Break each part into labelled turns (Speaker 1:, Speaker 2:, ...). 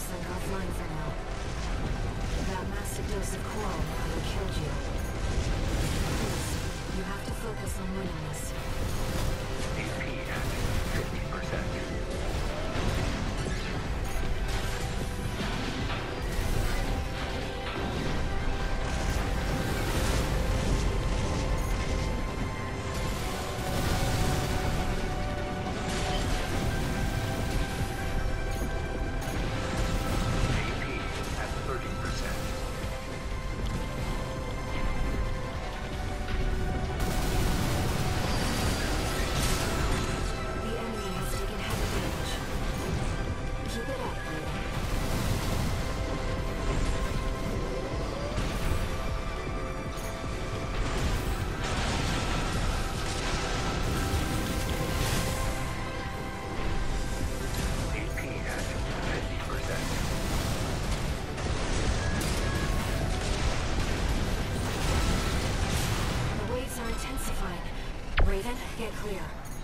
Speaker 1: Sunk offline for now. That massive dose of coral nearly killed you. Please, you have to focus on winning this.
Speaker 2: AP at 50%.
Speaker 1: Raven, get clear.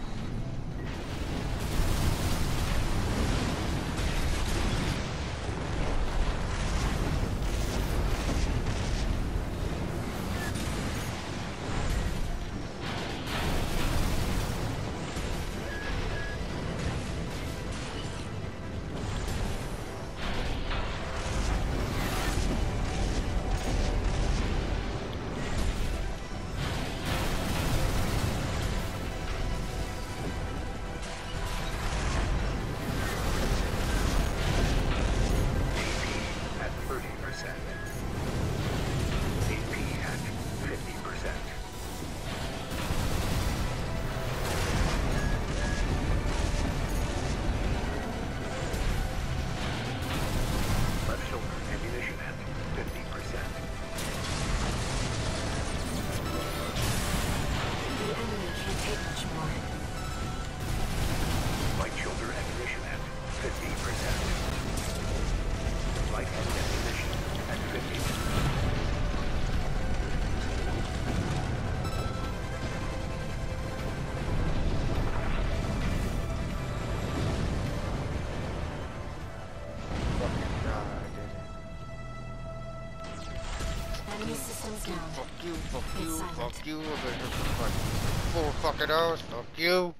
Speaker 1: Enemy systems down.
Speaker 3: Fuck you, fuck
Speaker 1: It's
Speaker 3: you,
Speaker 1: silent.
Speaker 3: fuck you. I've been here for like 4 fucking hours. Fuck you.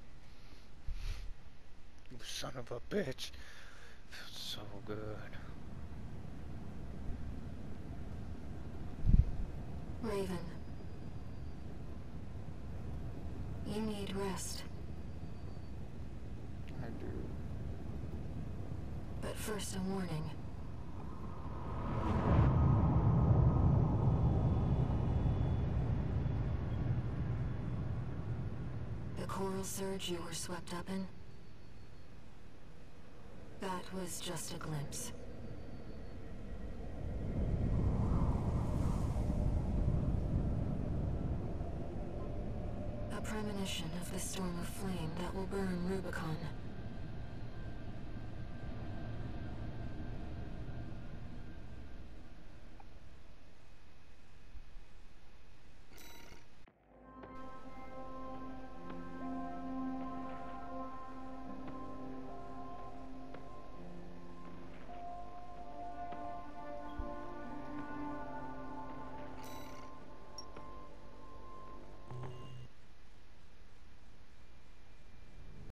Speaker 3: You son of a bitch. Feels so good.
Speaker 1: Raven. You need rest.
Speaker 3: I do.
Speaker 1: But first, a warning. The coral surge you were swept up in? That was just a glimpse. A premonition of the storm of flame that will burn Rubicon.